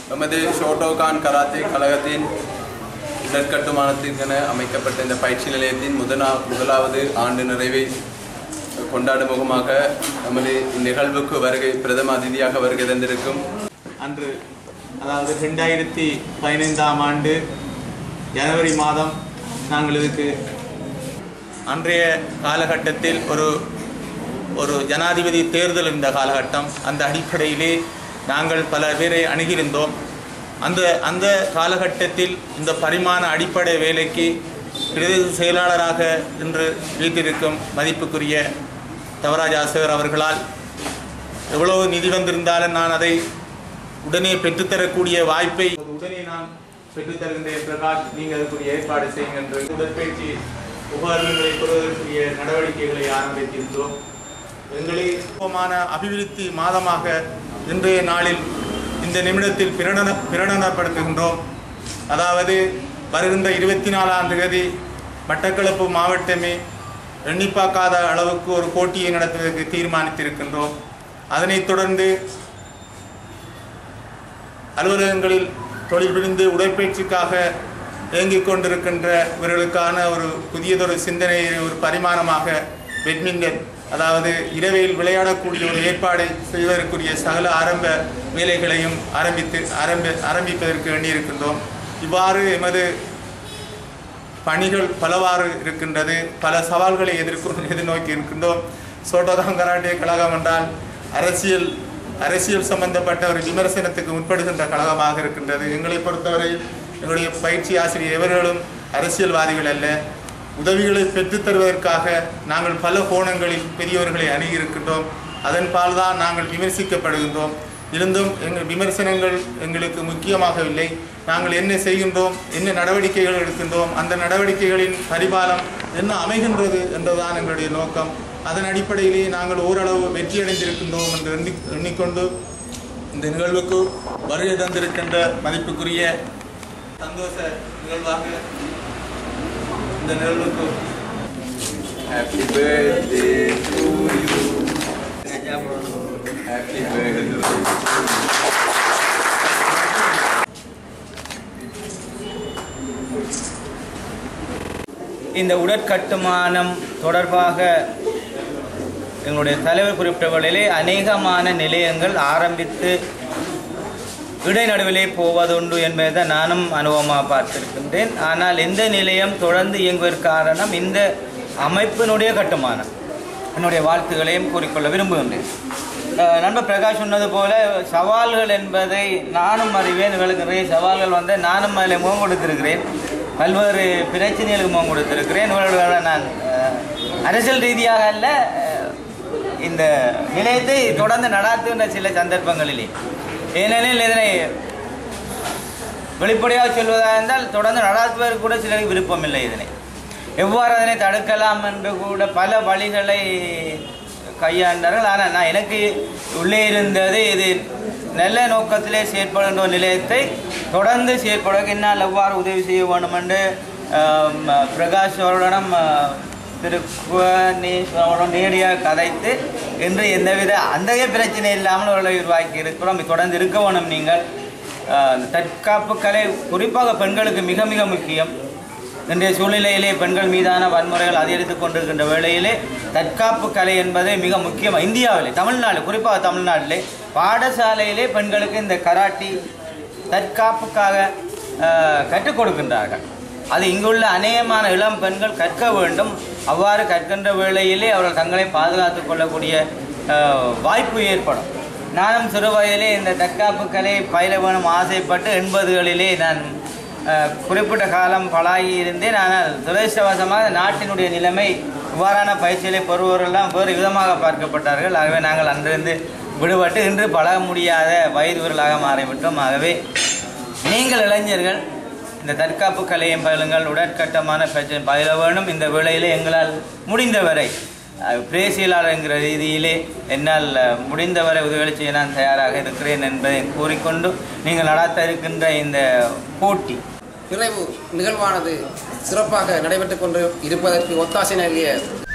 நமது ஷோட்டோகான் கராத்தே கழகத்தின் உடற்கட்டுமானத்திற்கென அமைக்கப்பட்ட இந்த பயிற்சி நிலையத்தின் முதலாவது ஆண்டு நிறைவை கொண்டாடும் முகமாக நமது நிகழ்வுக்கு வருகை பிரதம அதிதியாக வருகை தந்திருக்கும் அன்று அதாவது 2015ஆம் ஆண்டு ஜனவரி மாதம் நாங்கள் இதுக்கு அன்றைய காலகட்டத்தில் ஒரு ஜனாதிபதி தேர்தல் இருந்த காலகட்டம். அந்த அடிப்படையிலே நாங்கள் பல பேரை அணுகியிருந்தோம். அந்த காலகட்டத்தில் இந்த பரிமாண அடிப்படை வேலைக்கு பிரதேச செயலாளராக இன்று வீட்டிருக்கும் மதிப்புக்குரிய தவராஜா சார் அவர்களால் எவ்வளவு நிதி வந்திருந்தாலும் நான் அதை உடனே பெற்றுத்தரக்கூடிய வாய்ப்பை உடனே நான் பெற்றுத்தருகின்றேன். பிரகாஷ், நீங்கள் அதுக்குரிய ஏற்பாடு செய்யுங்கள் என்று உடற்பயிற்சி உபகரணங்களை பெறுவதற்குரிய நடவடிக்கைகளை ஆரம்பித்திருக்கிறோம். எங்களை அபிவிருத்தி மாதமாக இன்றைய நாளில் இந்த நிமிடத்தில் பிரகடனப்படுத்துகின்றோம். அதாவது வருகின்ற 24ஆம் தேதி மட்டக்களப்பு மாவட்டமே எண்ணிப்பாக்காத அளவுக்கு ஒரு போட்டியை நடத்துவதற்கு தீர்மானித்திருக்கின்றோம். அதனைத் தொடர்ந்து அலுவலகங்களில் தொழில் புரிந்து உடற்பயிற்சிக்காக இயங்கிக் கொண்டிருக்கின்றவர்களுக்கான ஒரு புதியதொரு சிந்தனையை ஒரு பரிமாணமாக பேட்மிண்டன், அதாவது இரவையில் விளையாடக்கூடிய ஒரு ஏற்பாடை செய்வதற்குரிய சகல ஆரம்ப வேலைகளையும் ஆரம்பிப்பதற்கு வேண்டியிருக்கின்றோம். இவ்வாறு எமது பணிகள் பலவாறு இருக்கின்றது. பல சவால்களை எதிர்நோக்கி இருக்கின்றோம். ஷோட்டோகான் கராட்டே கழகம் என்றால் அரசியல் சம்பந்தப்பட்ட ஒரு விமர்சனத்துக்கு உட்படுகின்ற கழகமாக இருக்கின்றது. எங்களை பொறுத்தவரை எங்களுடைய பயிற்சி ஆசிரியர் எவர்களும் அரசியல்வாதிகள் அல்ல. உதவிகளை பெற்றுத் தருவதற்காக நாங்கள் பல கோணங்களில் பெரியவர்களை அணுகியிருக்கின்றோம். அதன்பால் தான் நாங்கள் விமர்சிக்கப்படுகின்றோம். இருந்தும் எங்கள் விமர்சனங்கள் எங்களுக்கு முக்கியமாகவில்லை. நாங்கள் என்ன செய்கின்றோம், என்ன நடவடிக்கைகள் எடுக்கின்றோம், அந்த நடவடிக்கைகளின் பரிபாலம் என்ன அமைகின்றது என்றுதான் எங்களுடைய நோக்கம். அதன் அடிப்படையிலே நாங்கள் ஓரளவு வெற்றியடைந்திருக்கின்றோம் என்று எண்ணிக்கொண்டு இந்த நிகழ்வுக்கு வருகை தந்திருக்கின்ற மதிப்புக்குரிய சந்தோஷ நிகழ்வாக இந்த நிகழ்வுக்கு Happy birthday to you. Happy birthday. இந்த உடற்கட்டுமானம் தொடர்பாக எங்களுடைய தலைவர் குறிப்பிட்டவர்களிலே அநேகமான நிலையங்கள் ஆரம்பித்து இடைநடுவிலே போவதுண்டு என்பதை நானும் அனுபவமாக பார்த்திருக்கின்றேன். ஆனால் இந்த நிலையம் தொடர்ந்து இயங்குவதற்கு காரணம் இந்த அமைப்பினுடைய கட்டுமானம். என்னுடைய வாழ்த்துக்களையும் கூறிக்கொள்ள விரும்புகின்றேன். நண்பர் பிரகாஷ் சொன்னது போல சவால்கள் என்பதை நானும் அறிவேன். இவர்களுக்கு நிறைய சவால்கள் வந்து நானும் அதில் முகம் கொடுத்திருக்கிறேன். பல்வேறு பிரச்சனைகளுக்கு முகம் கொடுத்திருக்கிறேன். இவர்களோட நான் அரசியல் ரீதியாக அல்ல, இந்த நிலையத்தை தொடர்ந்து நடாத்துகின்ற சில சந்தர்ப்பங்களிலே, ஏனெனில் இதனை வெளிப்படையாக சொல்வதாக இருந்தால் தொடர்ந்து நடாத்துவதற்கு கூட சிலருக்கு விருப்பம் இல்லை. இதனை எவ்வாறு அதனை தடுக்கலாம் என்று கூட பல வழிகளை கையாண்டார்கள். ஆனால் நான் எனக்கு உள்ளே இருந்தது இது நல்ல நோக்கத்திலே செயற்படுகின்ற நிலையத்தை தொடர்ந்து செயற்படுவதற்கு என்னால் எவ்வாறு உதவி செய்ய வேண்டும் என்று பிரகாஷ் அவர்களிடம் அவருடன் நேரடியாக கதைத்து இன்று எந்தவித அந்த பிரச்சனை இல்லாமல் அவர்களை உருவாக்கி இருக்கிறோம். தொடர்ந்து இருக்க வேணும். நீங்கள் தற்காப்பு கலை குறிப்பாக பெண்களுக்கு மிக மிக முக்கியம். இன்றைய சூழ்நிலையிலே பெண்கள் மீதான வன்முறைகள் அதிகரித்து கொண்டிருக்கின்ற வேளையிலே தற்காப்பு கலை என்பது மிக முக்கியம். இந்தியாவிலே குறிப்பாக தமிழ்நாட்டிலே பாடசாலையிலே பெண்களுக்கு இந்த கராட்டி தற்காப்புக்காக கற்றுக் கொடுக்கின்றார்கள். அது இங்குள்ள அநேகமான இளம் பெண்கள் கற்க வேண்டும். அவ்வாறு கற்கின்ற வேளையிலே அவர்கள் தங்களை பாதுகாத்து கொள்ளக்கூடிய வாய்ப்பு ஏற்படும். நானும் சிறு வயதிலே இந்த தற்காப்பு கலை பயில வேணும் ஆசைப்பட்டு 80களிலே நான் குறிப்பிட்ட காலம் பழகி இருந்தேன். ஆனால் துரதிர்ஷ்டவசமாக நாட்டினுடைய நிலைமை இவ்வாறான பயிற்சிகளை பெறுவோரெல்லாம் வேறு விதமாக பார்க்கப்பட்டார்கள். ஆகவே நாங்கள் அன்றிருந்து விடுபட்டு இன்று பழக முடியாத வயதுவர்களாக மாறிவிட்டோம். ஆகவே நீங்கள் இளைஞர்கள் இந்த தற்காப்பு கலையும் பயிலுங்கள், உடற்கட்டமான பிரச்சனை பயில வேணும். இந்த வேளையிலே எங்களால் முடிந்தவரை பிரேசியலாளர் என்கிற ரீதியிலே என்னால் முடிந்தவரை உதவி செய்ய நான் தயாராக இருக்கிறேன் என்பதை கூறிக்கொண்டு நீங்கள் நடாத்த இருக்கின்ற இந்த போட்டி நிறைவு நிகழ்வானது சிறப்பாக நடைபெற்றுக் கொண்டு இருப்பதற்கு ஒத்தாசை நல்கிய